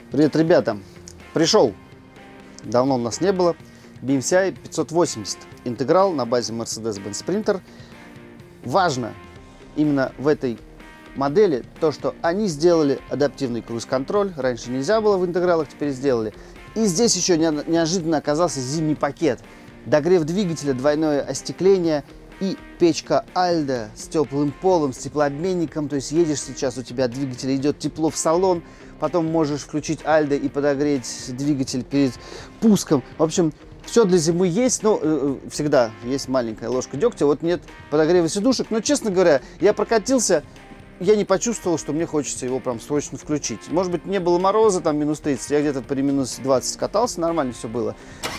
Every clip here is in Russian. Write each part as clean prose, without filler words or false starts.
Привет, ребята! Пришел. Давно у нас не было. BMCI 580. Интеграл на базе Mercedes-Benz Sprinter. Важно именно в этой модели то, что они сделали адаптивный круиз-контроль. Раньше нельзя было в интегралах, теперь сделали. И здесь еще неожиданно оказался зимний пакет. Догрев двигателя, двойное остекление и печка Alde с теплым полом, с теплообменником. То есть едешь сейчас, у тебя двигатель, идет тепло в салон. Потом можешь включить Alde и подогреть двигатель перед пуском. В общем, все для зимы есть, но всегда есть маленькая ложка дегтя. Вот нет подогрева сидушек. Но, честно говоря, я прокатился, я не почувствовал, что мне хочется его прям срочно включить. Может быть, не было мороза, там минус 30, я где-то при минус 20 катался, нормально все было.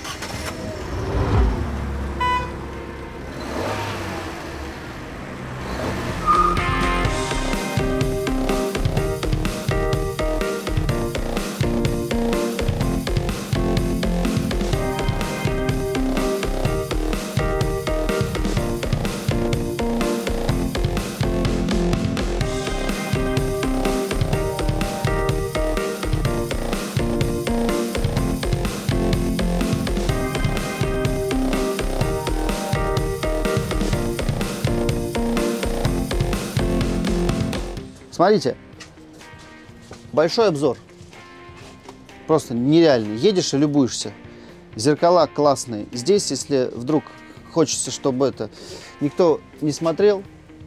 Смотрите, большой обзор, просто нереальный. Едешь и любуешься. Зеркала классные. Здесь, если вдруг хочется, чтобы это никто не смотрел,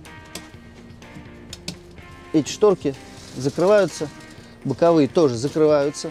эти шторки закрываются, боковые тоже закрываются.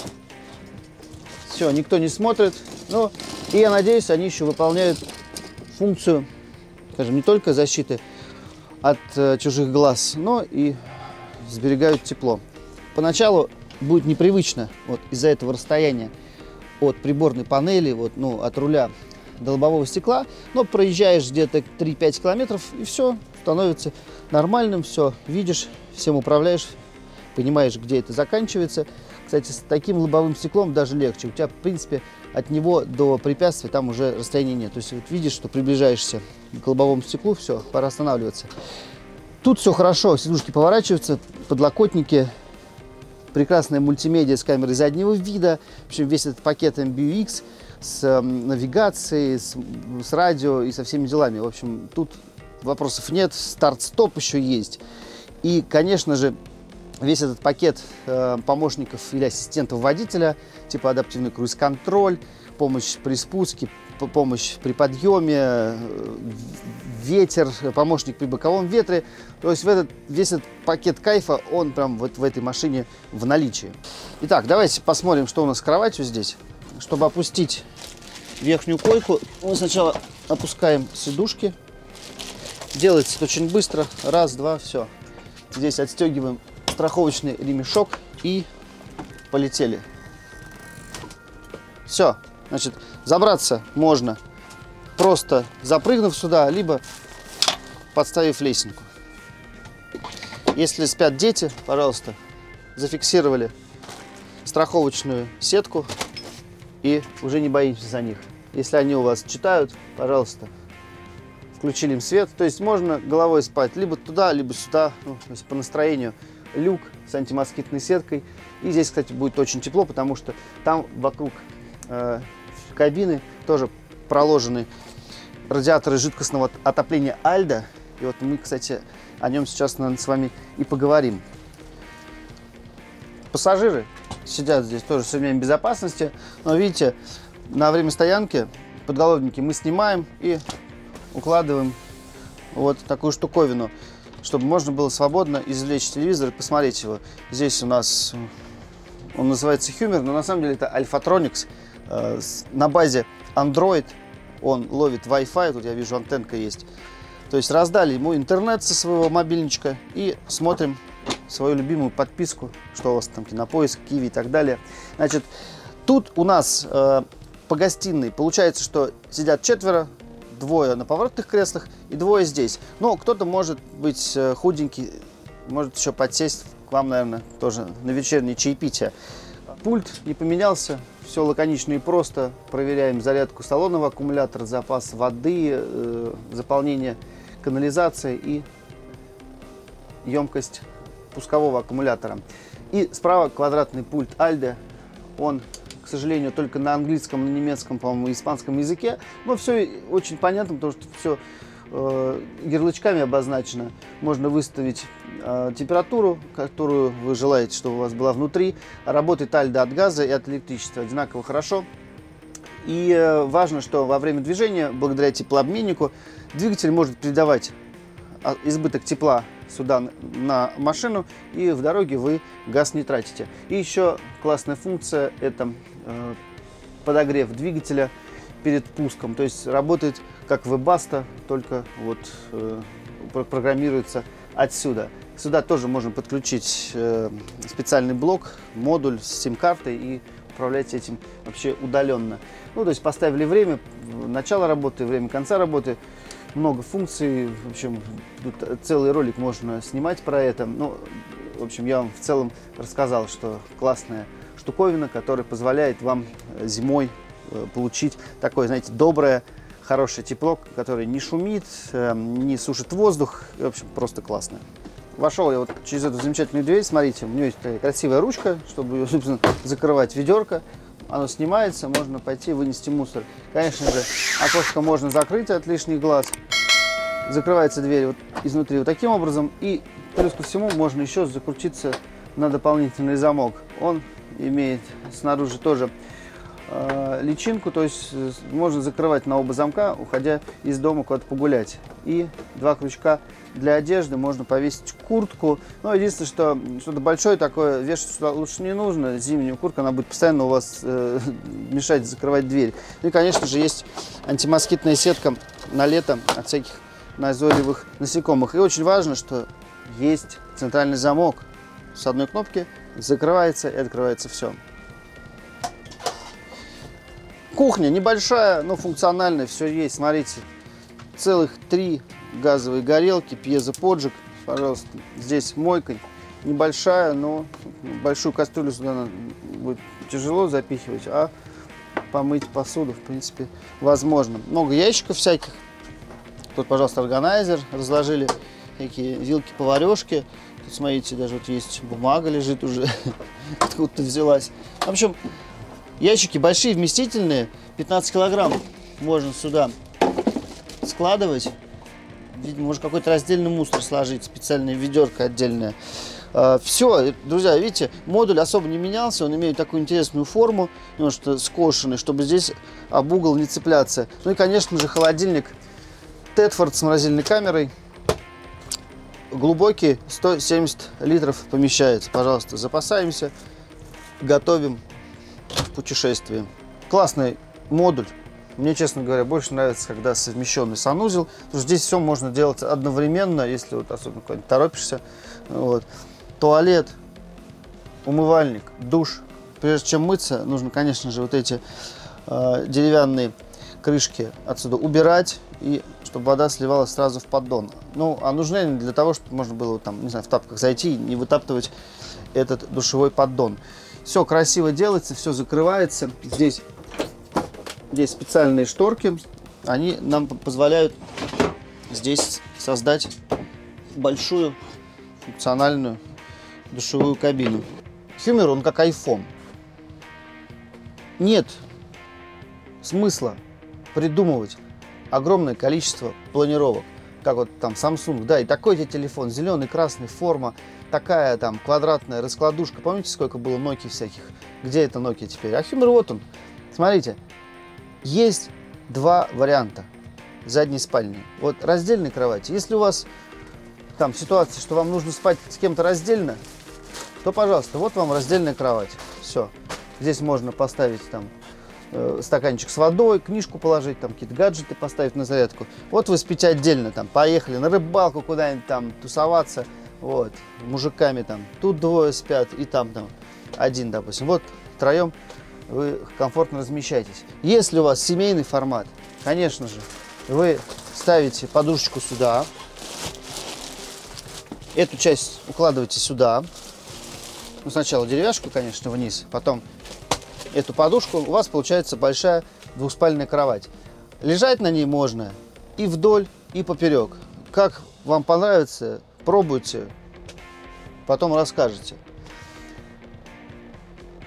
Все, никто не смотрит. Ну, и я надеюсь, они еще выполняют функцию, скажем, не только защиты от чужих глаз, но и сберегают тепло. Поначалу будет непривычно вот из-за этого расстояния от приборной панели, вот, ну, от руля до лобового стекла, но проезжаешь где-то 3-5 километров, и все становится нормальным, все видишь, всем управляешь, понимаешь, где это заканчивается. Кстати, с таким лобовым стеклом даже легче. У тебя, в принципе, от него до препятствия там уже расстояния нет. То есть вот видишь, что приближаешься к лобовому стеклу, все, пора останавливаться. Тут все хорошо, сидушки поворачиваются, подлокотники, прекрасная мультимедиа с камерой заднего вида. В общем, весь этот пакет MBUX с навигацией, с радио и со всеми делами. В общем, тут вопросов нет, старт-стоп еще есть. И, конечно же, весь этот пакет помощников или ассистентов водителя, типа адаптивный круиз-контроль, помощь при спуске, помощь при подъеме, ветер, помощник при боковом ветре. То есть весь этот пакет кайфа, он прям вот в этой машине в наличии. Итак, давайте посмотрим, что у нас с кроватью здесь. Чтобы опустить верхнюю койку, мы сначала опускаем сидушки. Делается это очень быстро. Раз, два, все. Здесь отстегиваем страховочный ремешок и полетели. Все. Значит, забраться можно просто запрыгнув сюда, либо подставив лесенку. Если спят дети, пожалуйста, зафиксировали страховочную сетку и уже не боитесь за них. Если они у вас читают, пожалуйста, включили им свет. То есть можно головой спать либо туда, либо сюда, ну, то есть по настроению. Люк с антимоскитной сеткой. И здесь, кстати, будет очень тепло, потому что там вокруг кабины тоже проложены радиаторы жидкостного отопления Alde. И вот мы, кстати, о нем сейчас, наверное, с вами и поговорим. Пассажиры сидят здесь тоже с ремнями безопасности. Но видите, на время стоянки подголовники мы снимаем и укладываем вот такую штуковину, чтобы можно было свободно извлечь телевизор и посмотреть его. Здесь у нас он называется Hummer, но на самом деле это Alphatronics на базе Android. Он ловит Wi-Fi, тут я вижу антенка есть. То есть раздали ему интернет со своего мобильничка и смотрим свою любимую подписку, что у вас там, Кинопоиск, Киви и так далее. Значит, тут у нас по гостиной получается, что сидят четверо, двое на поворотных креслах и двое здесь. Но кто-то может быть худенький, может еще подсесть к вам, наверное, тоже на вечернее чаепитие. Пульт не поменялся, все лаконично и просто. Проверяем зарядку салонного аккумулятора, запас воды, заполнение канализации и емкость пускового аккумулятора. И справа квадратный пульт Alde. Он, к сожалению, только на английском, на немецком, по-моему, и испанском языке. Но все очень понятно, потому что все ярлычками обозначено. Можно выставить температуру, которую вы желаете, чтобы у вас была внутри. Работает Alde от газа и от электричества одинаково хорошо. И важно, что во время движения, благодаря теплообменнику, двигатель может передавать избыток тепла сюда на машину, и в дороге вы газ не тратите. И еще классная функция – это подогрев двигателя перед пуском. То есть работает как Webasto, только вот программируется отсюда. Сюда тоже можно подключить специальный блок, модуль с сим-картой и управлять этим вообще удаленно. Ну, то есть поставили время начала работы, время конца работы. Много функций, в общем, тут целый ролик можно снимать про это. Ну, в общем, я вам в целом рассказал, что классная штуковина, которая позволяет вам зимой получить такое, знаете, доброе, хорошее тепло, которое не шумит, не сушит воздух. В общем, просто классно. Вошел я вот через эту замечательную дверь, смотрите, у нее есть такая красивая ручка, чтобы ее, собственно, закрывать ведерко. Оно снимается, можно пойти вынести мусор. Конечно же, окошко можно закрыть от лишних глаз. Закрывается дверь вот изнутри вот таким образом. И плюс ко всему можно еще закрутиться на дополнительный замок. Он имеет снаружи тоже личинку, то есть можно закрывать на оба замка, уходя из дома куда-то погулять. И два крючка для одежды, можно повесить куртку. Но единственное, что что-то большое такое вешать сюда лучше не нужно. Зимнюю куртку, она будет постоянно у вас мешать закрывать дверь. И, конечно же, есть антимоскитная сетка на лето от всяких назойливых насекомых. И очень важно, что есть центральный замок. С одной кнопки закрывается и открывается все. Кухня небольшая, но функциональная, все есть. Смотрите, целых 3 газовые горелки, пьезоподжиг. Пожалуйста, здесь мойка небольшая, но большую кастрюлю сюда будет тяжело запихивать, а помыть посуду, в принципе, возможно. Много ящиков всяких. Тут, пожалуйста, органайзер разложили, такие вилки-поварешки. Тут, смотрите, даже вот есть бумага лежит уже, откуда-то взялась. В общем, ящики большие, вместительные, 15 килограмм можно сюда складывать. Видимо, может какой-то раздельный мусор сложить, специальное ведерко отдельное. Все, друзья, видите, модуль особо не менялся, он имеет такую интересную форму, немножко скошенный, чтобы здесь об угол не цепляться. Ну и, конечно же, холодильник Тедфорд с морозильной камерой. Глубокий, 170 литров помещается. Пожалуйста, запасаемся, готовим в путешествии. Классный модуль. Мне, честно говоря, больше нравится, когда совмещенный санузел. Потому что здесь все можно делать одновременно, если вот особенно куда-нибудь торопишься. Вот. Туалет, умывальник, душ. Прежде чем мыться, нужно, конечно же, вот эти деревянные крышки отсюда убирать, и чтобы вода сливалась сразу в поддон. Ну, а нужны они для того, чтобы можно было там, не знаю, в тапках зайти и не вытаптывать этот душевой поддон. Все красиво делается, все закрывается. Здесь специальные шторки, они нам позволяют здесь создать большую функциональную душевую кабину. Hummer, он как iPhone. Нет смысла придумывать огромное количество планировок, как вот там Samsung, да, и такой тебе телефон, зеленый, красный, форма, такая там квадратная раскладушка. Помните, сколько было Nokia всяких? Где это Nokia теперь? А Hummer вот он. Смотрите, есть 2 варианта задней спальни. Вот раздельной кровати. Если у вас там ситуация, что вам нужно спать с кем-то раздельно, то, пожалуйста, вот вам раздельная кровать. Все. Здесь можно поставить там стаканчик с водой, книжку положить, там какие-то гаджеты поставить на зарядку. Вот вы спите отдельно, там, поехали на рыбалку куда-нибудь там тусоваться, вот, мужиками там, тут 2 спят и там 1, допустим. Вот втроем вы комфортно размещаетесь. Если у вас семейный формат, конечно же, вы ставите подушечку сюда, эту часть укладываете сюда, ну, сначала деревяшку, конечно, вниз, потом эту подушку, у вас получается большая двухспальная кровать. Лежать на ней можно и вдоль, и поперек. Как вам понравится, пробуйте, потом расскажете.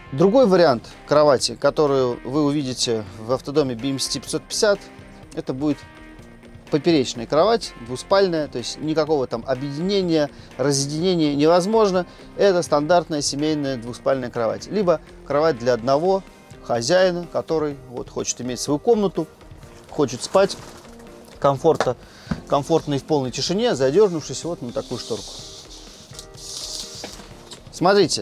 Другой вариант кровати, которую вы увидите в автодоме BMC 550, это будет поперечная кровать, двуспальная, то есть никакого там объединения, разъединения невозможно. Это стандартная семейная двуспальная кровать. Либо кровать для одного хозяина, который вот хочет иметь свою комнату, хочет спать комфортно и в полной тишине, задернувшись вот на такую шторку. Смотрите,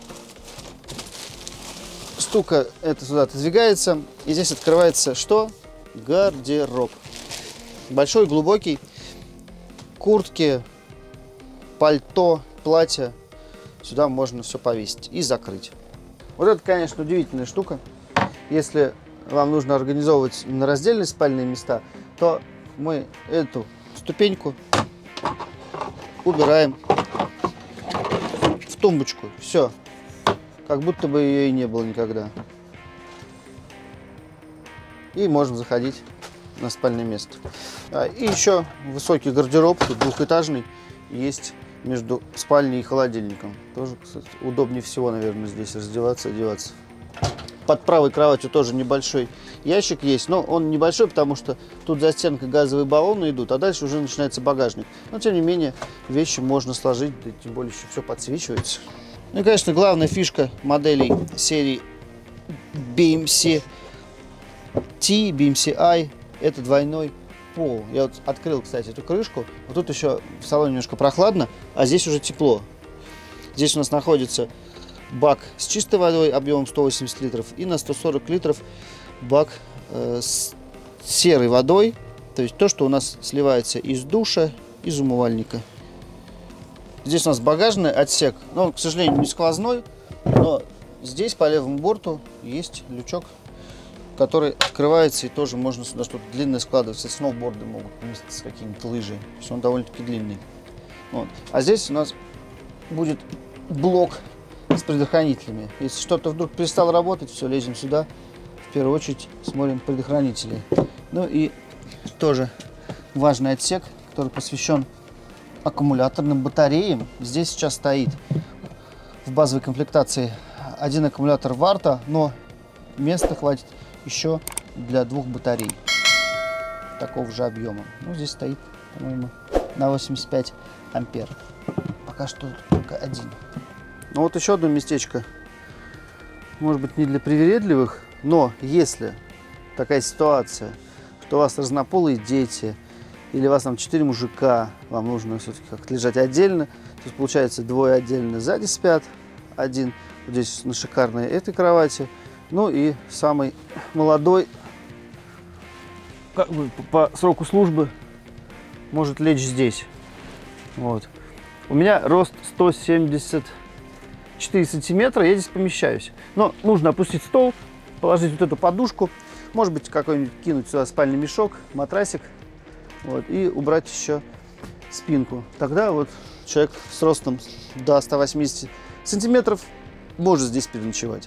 штука эта сюда отодвигается, и здесь открывается что? Гардероб. Большой, глубокий. Куртки, пальто, платья. Сюда можно все повесить и закрыть. Вот это, конечно, удивительная штука. Если вам нужно организовывать именно раздельные спальные места, то мы эту ступеньку убираем в тумбочку. Все. Как будто бы ее и не было никогда. И можно заходить на спальное место. И еще высокий гардероб, тут двухэтажный, есть между спальней и холодильником. Тоже, кстати, удобнее всего, наверное, здесь раздеваться и одеваться. Под правой кроватью тоже небольшой ящик есть, но он небольшой, потому что тут за стенкой газовые баллоны идут, а дальше уже начинается багажник. Но, тем не менее, вещи можно сложить, да, тем более еще все подсвечивается. Ну и, конечно, главная фишка моделей серии BMC T, BMC I – это двойной пол. Я вот открыл, кстати, эту крышку. Вот тут еще в салоне немножко прохладно, а здесь уже тепло. Здесь у нас находится бак с чистой водой объемом 180 литров и на 140 литров бак с серой водой. То есть то, что у нас сливается из душа, из умывальника. Здесь у нас багажный отсек, но он, к сожалению, не сквозной, но здесь по левому борту есть лючок, который открывается, и тоже можно сюда что-то длинное складывать. Кстати, сноуборды могут поместиться, какие-нибудь лыжи. То есть он довольно-таки длинный. Вот. А здесь у нас будет блок с предохранителями. Если что-то вдруг перестало работать, все, лезем сюда. В первую очередь смотрим предохранители. Ну и тоже важный отсек, который посвящен аккумуляторным батареям. Здесь сейчас стоит в базовой комплектации один аккумулятор Варта, но места хватит еще для 2 батарей такого же объема. Ну, здесь стоит, по-моему, на 85 ампер. Пока что только один. Ну вот еще одно местечко. Может быть, не для привередливых, но если такая ситуация, что у вас разнополые дети, или у вас там 4 мужика, вам нужно все-таки как-то лежать отдельно, то есть получается двое отдельно сзади спят, один вот здесь на шикарной этой кровати, ну и самый молодой, как бы по сроку службы, может лечь здесь. Вот. У меня рост 174 сантиметра, я здесь помещаюсь. Но нужно опустить стол, положить вот эту подушку, может быть, какой-нибудь кинуть сюда спальный мешок, матрасик, вот, и убрать еще спинку. Тогда вот человек с ростом до 180 сантиметров может здесь переночевать.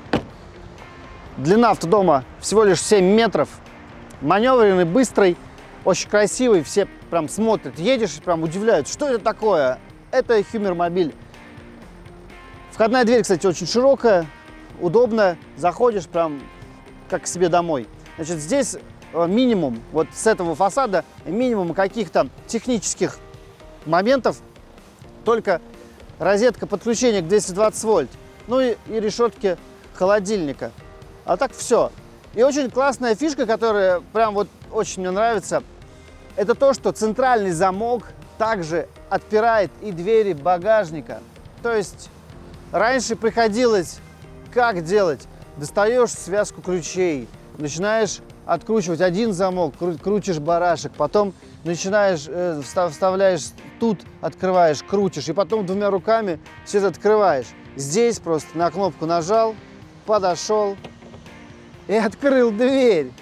Длина автодома всего лишь 7 метров. Маневренный, быстрый, очень красивый. Все прям смотрят, едешь и прям удивляются, что это такое. Это Хюмер-мобиль. Входная дверь, кстати, очень широкая, удобная. Заходишь прям как к себе домой. Значит, здесь минимум, вот с этого фасада, минимум каких-то технических моментов. Только розетка подключения к 220 вольт. Ну и решетки холодильника. А так все. И очень классная фишка, которая прям вот очень мне нравится, это то, что центральный замок также отпирает и двери багажника. То есть раньше приходилось как делать? Достаешь связку ключей, начинаешь откручивать один замок, крутишь барашек, потом начинаешь, вставляешь тут, открываешь, крутишь, и потом 2 руками все это открываешь. Здесь просто на кнопку нажал, подошел и открыл дверь.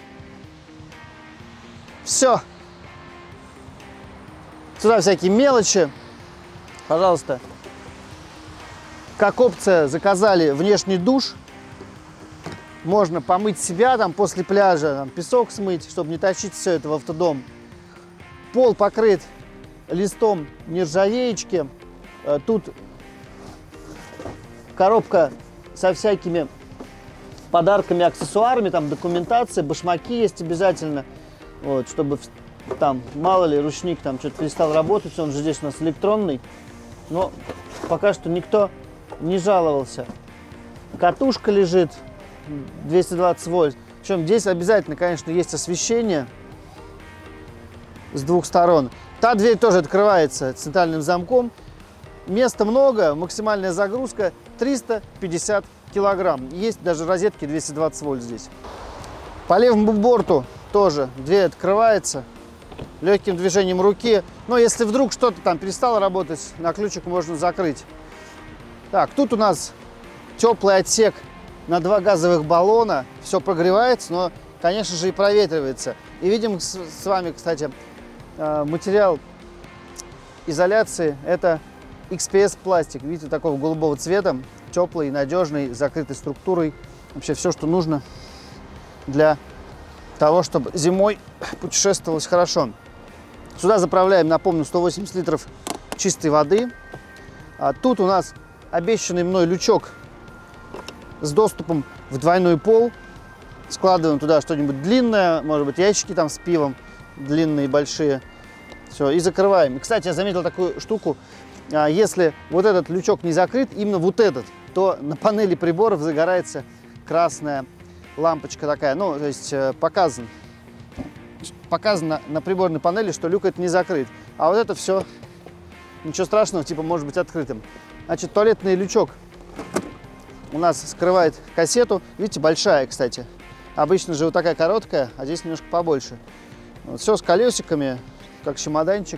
Все. Сюда всякие мелочи. Пожалуйста. Как опция заказали внешний душ. Можно помыть себя там после пляжа, там, песок смыть, чтобы не тащить все это в автодом. Пол покрыт листом нержавеечки. Тут коробка со всякими подарками, аксессуарами, там документация, башмаки есть обязательно, вот, чтобы там, мало ли, ручник там что-то перестал работать, он же здесь у нас электронный, но пока что никто не жаловался. Катушка лежит 220 вольт, причем здесь обязательно, конечно, есть освещение с двух сторон. Та дверь тоже открывается центральным замком, места много, максимальная загрузка 350 килограмм. Есть даже розетки 220 вольт здесь. По левому борту тоже дверь открывается легким движением руки. Но если вдруг что-то там перестало работать, на ключик можно закрыть. Так, тут у нас теплый отсек на 2 газовых баллона. Все прогревается, но, конечно же, и проветривается. И видим с вами, кстати, материал изоляции. Это XPS пластик. Видите, такого голубого цвета. Теплый, надежный, закрытой структурой. Вообще все, что нужно для того, чтобы зимой путешествовалось хорошо. Сюда заправляем, напомню, 180 литров чистой воды. А тут у нас обещанный мной лючок с доступом в двойной пол. Складываем туда что-нибудь длинное, может быть, ящики там с пивом, длинные, большие. Все, и закрываем. И, кстати, я заметил такую штуку. Если вот этот лючок не закрыт, именно вот этот, то на панели приборов загорается красная лампочка такая. Ну, то есть показано на приборной панели, что люк это не закрыт. А вот это все, ничего страшного, типа может быть открытым. Значит, туалетный лючок у нас скрывает кассету. Видите, большая, кстати. Обычно же вот такая короткая, а здесь немножко побольше. Вот, все с колесиками, как чемоданчик.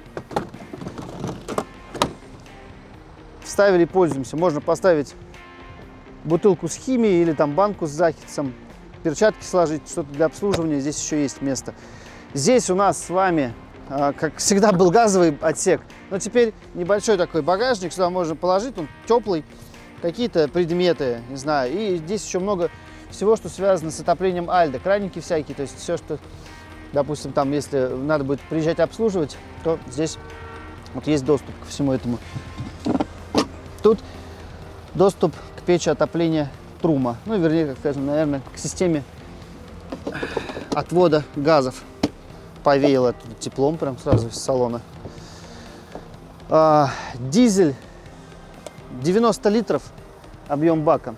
Вставили, пользуемся. Можно поставить бутылку с химией или там банку с захицем, перчатки сложить, что-то для обслуживания. Здесь еще есть место. Здесь у нас с вами, как всегда, был газовый отсек, но теперь небольшой такой багажник. Сюда можно положить, он теплый, какие-то предметы, не знаю. И здесь еще много всего, что связано с отоплением Альда. Краники всякие, то есть все, что, допустим, там, если надо будет приезжать обслуживать, то здесь вот есть доступ ко всему этому. Тут доступ к печи отопления Трума. Ну, вернее, как скажем, наверное, к системе отвода газов. Повеяло оттуда теплом прям сразу из салона. Дизель 90 литров объем бака.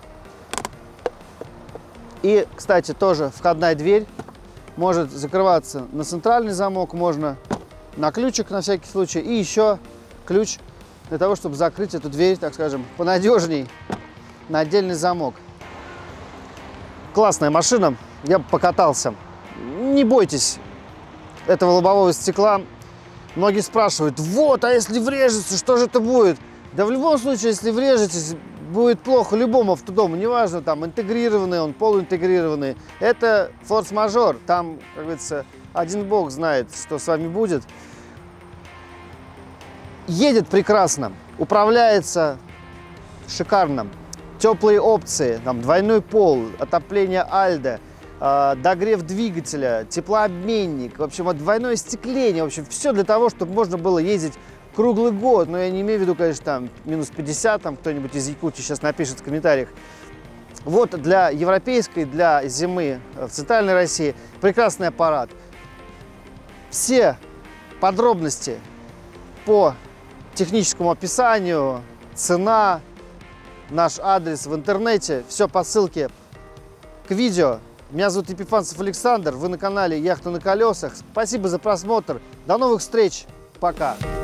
И, кстати, тоже входная дверь может закрываться на центральный замок, можно на ключик на всякий случай. И еще ключ для того, чтобы закрыть эту дверь, так скажем, понадежней на отдельный замок. Классная машина, я бы покатался. Не бойтесь этого лобового стекла. Многие спрашивают, вот, а если врежется, что же это будет? Да в любом случае, если врежетесь, будет плохо любому автодому, неважно, там, интегрированный он, полуинтегрированный. Это форс-мажор, там, как говорится, один бог знает, что с вами будет. Едет прекрасно, управляется шикарно. Теплые опции, там, двойной пол, отопление Альда, догрев двигателя, теплообменник, в общем, двойное остекление, в общем, все для того, чтобы можно было ездить круглый год. Но я не имею в виду, конечно, там, минус 50, там, кто-нибудь из Якутии сейчас напишет в комментариях. Вот для европейской, для зимы в Центральной России прекрасный аппарат. Все подробности по техническому описанию, цена, наш адрес в интернете, все по ссылке к видео. Меня зовут Епифанцев Александр, вы на канале Яхта на колесах. Спасибо за просмотр, до новых встреч, пока!